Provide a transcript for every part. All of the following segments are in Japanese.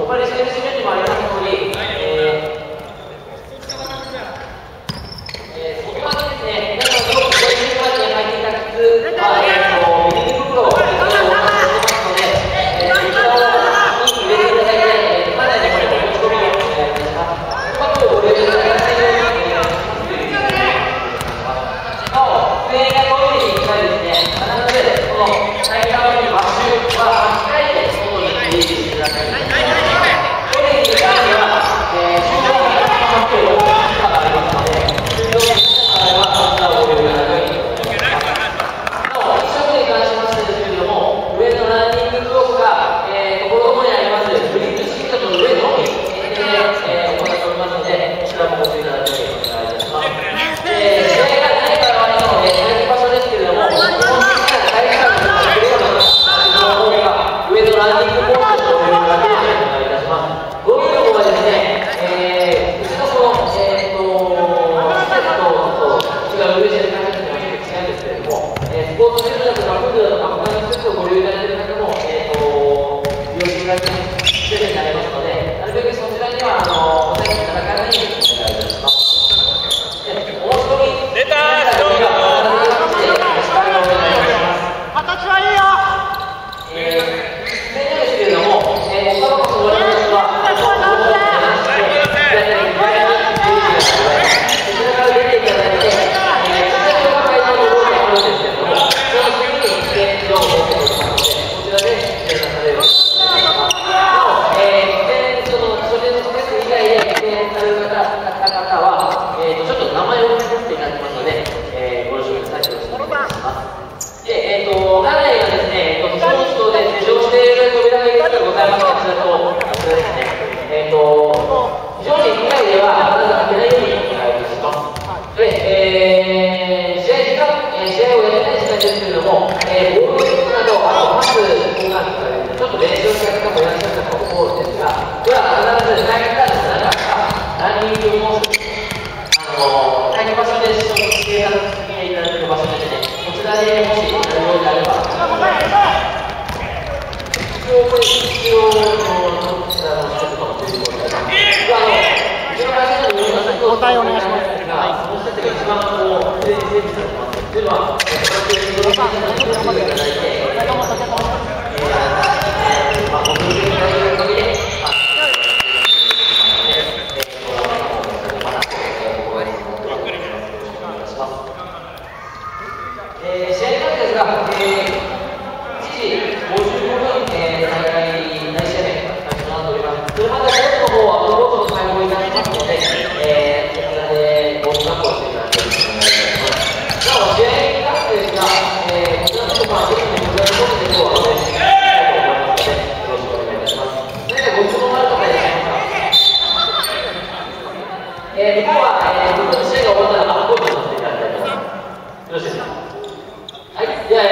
ぱり選手面にもあります通り、そこまでですね、皆さんすごくこういう場に入っていただくは、ビニール袋をお渡ししてますので、こちらをに入れていただいて、かなりこれ持ち込みをお願いいたします。うまくご利用いただきますようにお願いします。なお、机やトイレに行きたいですね、必ずこの最短の場所は控えて外に出入りしてください。トイレに行く際には、収納がかかっている大きさがありますので、収納がはこちらをご利用いただくようにお願いします。なお、1色に関しましてですけれども、上のランニングブロックが、ところどころにありますブリッジシートの上のみ限定で、行っておりますので、こちらもご注意いただくようにお願いいたします。試合がない場合の待機場所ですけれども、基本的な大会の上のランニングコースをご利用いただくようにお願いいたします。ゴミの方はですね、うちのこの、施設と違う上で考えても違うんですけれども、スポーツセンターとかプールとか他の施設をご利用いただいている方も、利用していただく施設になりますので、なるべくそちらにはお待ちいただかないようにお願いいたします。出た形はいいよ。ですけれども、他のことをご覧の人は、こちらから出ていただいて、実際の破壊のところがあるんですけれども、その次に試験場を設けておりますので、こちらで出されるようにお願いします。なお、それの施設以外で出演される方は、ちょっと名前を書かせていただきますので、ご了承ください。よろしくお願いします。で、館内がですね、非常時とで施錠している扉がいくつかございますが、こちらですね、非常時以外ではまだ開けないようにお願いいたします。で、試合をやってない時間ですけれども、ボールなど、あとパス交換とかで、ちょっと練習をした方もいらっしゃるかと思うんですが、これは必ず大会からの中からランニングコース、大会場所で計算していただける場所ですね。こちらでもしやるようであれば、一応これ、こちらの施設かもということで、うちの会社の皆さんにお答えお願いしますが、その施設が一番こう、整備されてます。というのは、こうやっていろんな会社にご注意いただいて、ご協力いただける限りで、試合なんですが、1時55分、大会第1試合目開始となっております。それまでコースの方はロードの開放いたしますので、こちらでボールカップをしていただけるとお願いいたします。なお、試合に関してですが、こちらの方はぜひこちらの方で今日はお願いしたいと思いますので、よろしくお願いいたします。何かご質問ある方いらっしゃいますか？向こうは、試合が終わったらコールさせていただきたいと思います。よろしいですか？はい、じゃあ、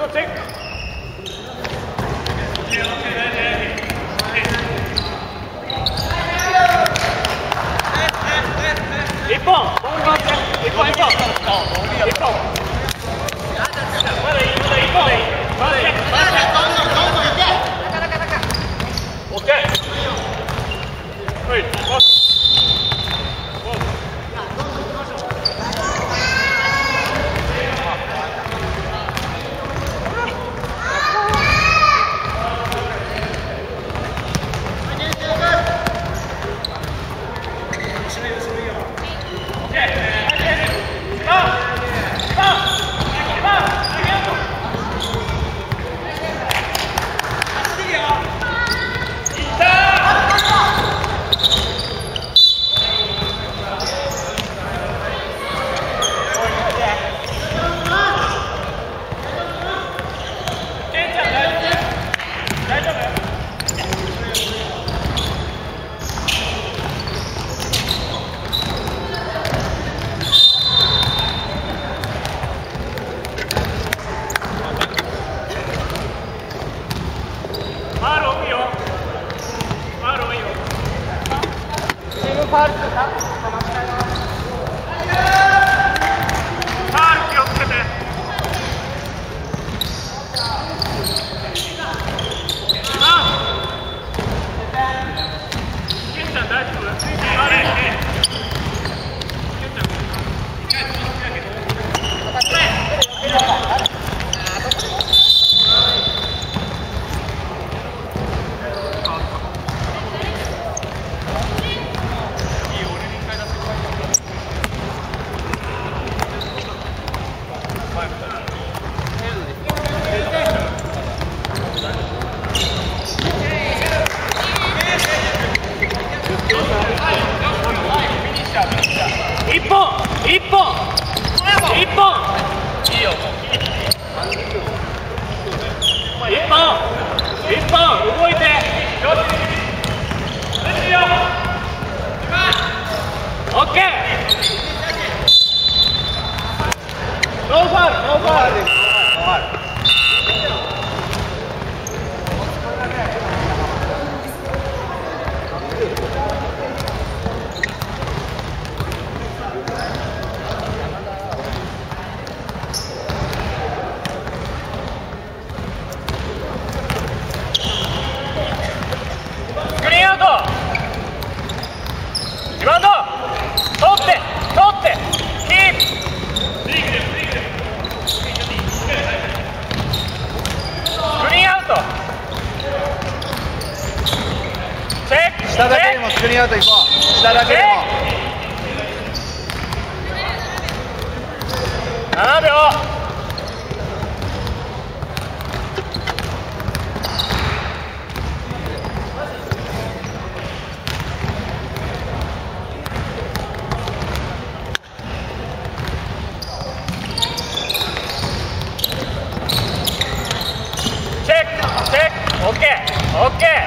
下だけでもスクリーンアウト行こう。下だけでも 7秒。チェックチェック。オッケーオッケー。